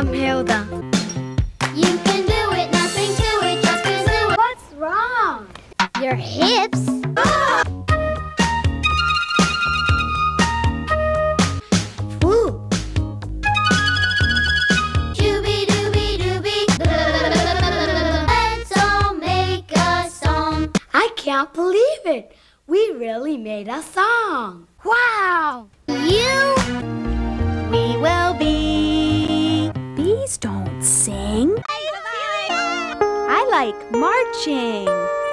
I'm Hilda. You can do it, nothing to it, just do it. What's wrong? Your hips. Ooh. Dooby dooby dooby. Let's all make a song. I can't believe it. We really made a song. Wow! You, we will be. Bees don't sing. I like marching.